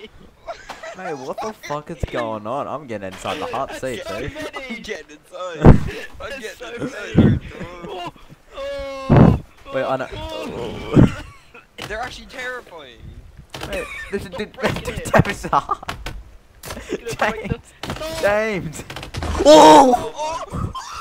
Mate, what the fuck is going on? I'm getting inside the hot seat, so dude. many. I'm getting inside. I'm There's getting so inside. many. Dog. Wait, I know. Oh. They're actually terrifying. Mate, this is Don't break it. James hard. It's gonna break James. the- Stop. James. Oh! Oh!